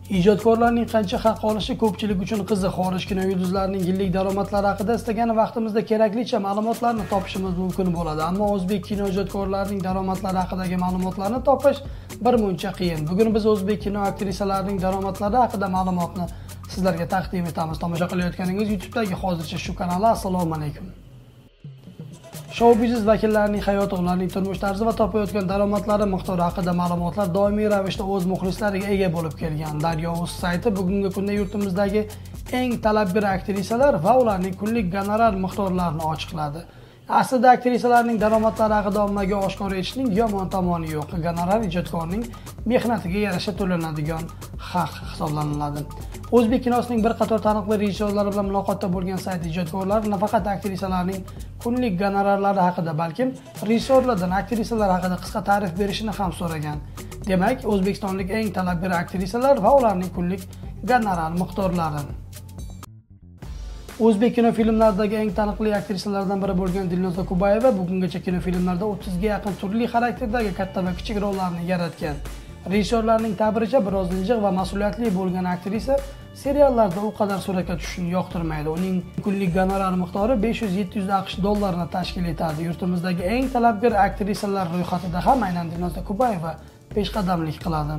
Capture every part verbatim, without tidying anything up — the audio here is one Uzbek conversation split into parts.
Ijodkorlarning qancha haq olishi ko'pchilik uchun qiziq. Xorij kino yulduzlarining yillik daromadlari haqida istagan vaqtimizda keraklicha ma'lumotlarni topishimiz mumkin bo'ladi, ammo o'zbek kino ijodkorlarining daromadlari haqidagi ma'lumotlarni topish bir muncha qiyin. Bugun biz o'zbek kino aktrisalarining daromadlari haqida ma'lumotni sizlarga taqdim etamiz. Tomosha qilayotganingiz YouTube'dagi hozircha shu kanali. Assalomu alaykum. Shou biznes vakillarining hayoti, ularning turmush tarzi va topayotgan daromadlari miqdori haqida ma'lumotlar doimiy ravishda o'z muxlislariga ega bo'lib kelgan. Daryo.uz sayti bugungi kunda yurtimizdagi eng talabgir aktrisalar va ularning kunlik gonorar miqdorlarini ochiqladi. Aslida aktrisalarning daromadlari haqida ommaga oshkor etishning yomon tomoni yo'q. Gonorar ijodkorning mehnatiga yarasha to'lanadigan haq hisoblanadi. O'zbek kinosining bir qator taniqli rejissyorlari bilan muloqotda bo'lgan sayt ijodkorlar nafaqat aktrisalarning kunlik gonorarlari haqida, balkim rejissyorlardan aktrisalar haqida qisqa ta'rif berishini ham so'ragan. Demak, O'zbekistonlik eng talabgir aktrisalar va ularning kunlik gonorar miqdorlari. O'zbek kino filmlaridagi eng taniqli aktrisalardan biri bo'lgan Dilnoza Kubayeva bugungacha kino filmlarda o'ttizga yaqin turli xarakterdagi katta va kichik rollarni yaratgan. Rejissyorlarning ta'biricha biroz injiq va mas'uliyatli bo'lgan aktrisa seriallarda u qadar suratga tushishni yoqtirmaydi. Uning kunlik gonorar miqdori besh yuz yetti yuz AQSh dollarini tashkil etadi. Yurtimizdagi eng talabgir aktrisalar ro'yxatida ham aynan Dilnoza Kubayeva peshqadamlik qiladi.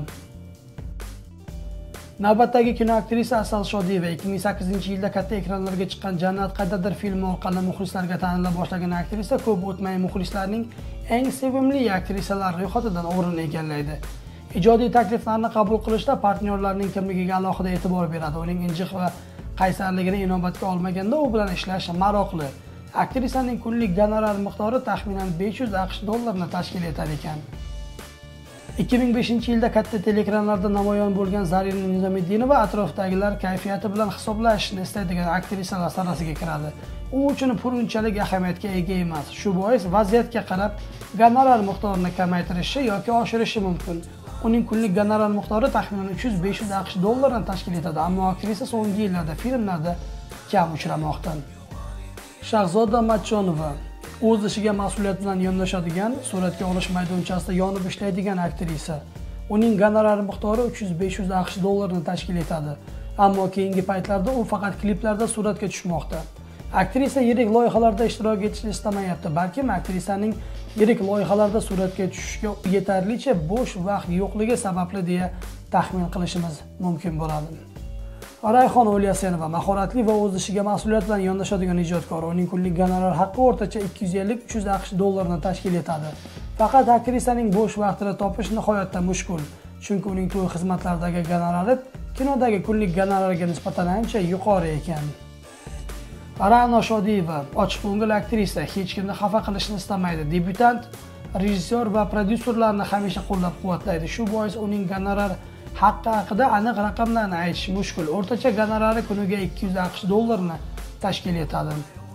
Navbatdagi kino aktrisa Asal Shodiyeva ikki ming sakkizinchi yilda katta ekranlarga chiqqan Jannat qaydadir filmi orqali muxlislarga tanila boshlagan aktrisa ko'p o'tmay muxlislarning eng sevimli aktrisalar ro'yxatidan o'rin egallaydi. Ijodiy takliflarni qabul qilishda partnyorlarning kimligiga alohida e'tibor beradi. Uning injiq va qaysarligini inobatga olmaganda u bilan ishlash maroqli. Aktrisaning kunlik gonorar miqdori taxminan besh yuz AQSh dollarini tashkil etar ekan. ikki ming beshinchi yilda katta teleekranlarda namoyon bo'lgan Zarina Nizomiddinova atrofdagilar kayfiyati bilan hisoblashni istaydigan aktrisalar sarasiga kiradi. U uchun pul unchalik ahamiyatga ega emas. Shu bois vaziyatga qarab gonorar miqdorini kamaytirishi yoki oshirishi mumkin. Uning kunlik gonorar miqdori taxminan uch yuz besh yuz AQSh dollarini tashkil etadi, ammo aktrisa so'nggi yillarda filmlarda kam uchramoqda. Shahzoda Matchonova o'z ishiga mas'uliyat bilan yondashadigan, suratga olish maydonchasida yonib ishlaydigan aktrisa. Uning gonorar miqdori uch yuz besh yuz AQSh dollarini tashkil etadi, ammo keyingi paytlarda u faqat kliplarda suratga tushmoqda. Aktrisa yirik loyihalarda ishtirok etishni istamayapti, balkim aktrisaning yirik loyihalarda suratga tushishga yetarlicha bo'sh vaqt yo'qligi sababli deya taxmin qilishimiz mumkin bo'ladi. Rayhon O'lyasenova mahoratli va o'z ishiga mas'uliyat bilan yondashadigan ijodkor. Uning kunlik gonorar haqqi o'rtacha ikki yuz ellik uch yuz AQSh dollarini tashkil etadi. Faqat aktrisaning bo'sh vaqtini topish nihoyatda mushkul, chunki uning to'y xizmatlaridagi gonorari kinodagi kunlik gonorariga nisbatan ancha yuqori ekan. Ra'no Shodiyeva ochiq ko'ngil aktrisa, hech kimni xafa qilishni istamaydi. Debyutant rejissyor va prodyuserlarni hamisha qo'llab-quvvatlaydi. Shu bois uning gonorar haqqi haqida aniq raqamlarni aytish mushkul. O'rtacha gonorari kuniga ikki yuz AQSh dollarini tashkil etadi.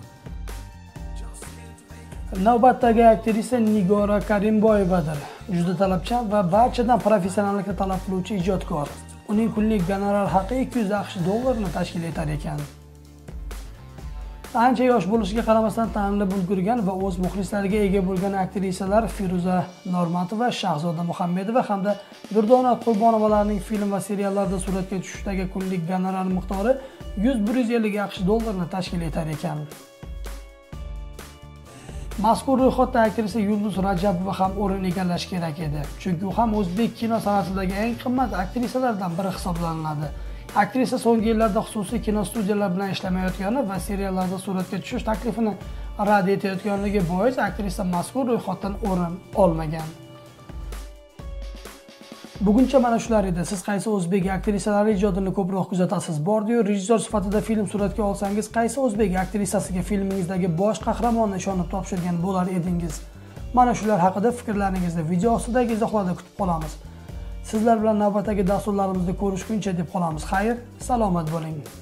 Navbatdagi aktrisa Nigora Karimboyevadir. Juda talabchan va barchadan professionallikni talab qiluvchi ijodkor. Uning kunlik gonorar haqqi ikki yuz AQSh dollarini tashkil etar ekan. Ancha yosh bo'lishiga qaramasdan tanilib ulgurgan va o'z muxlislariga ega bo'lgan aktrisalar Firuza Normatova, Shahzoda Muhammedova hamda Durdona Qurbonovalarning film va seriallarda suratga tushishdagi kunlik gonorar miqdori yuz bir yuz ellik AQSh dollarini tashkil etar ekan. Mazkur ro'yxatda aktrisa Yulduz Rajabova ham o'rin egallash kerak edi, chunki u ham o'zbek kino san'atidagi eng qimmat aktrisalardan biri hisoblanadi. Aktrisa so'nggi yillarda xususiy kino studiyalar bilan ishlamayotgani va seriallarda suratga tushish taklifini rad etayotganligi bois aktrisa mazkur ro'yxatdan o'rin olmagan. Buguncha mana shular edi. Siz qaysi o'zbek aktrisalari ijodini ko'proq kuzatasiz? Bordi-yu rejissyor sifatida film suratga olsangiz, qaysi o'zbek aktrisasiga filmingizdagi bosh qahramonni ishonib topshirgan bo'lar edingiz? Mana shular haqida fikrlaringizni video ostidagi izohlarda kutib qolamiz. Sizlar bilan navbatdagi dasturlarimizda ko'rishguncha deb qolamiz. Xayr, salomat bo'ling.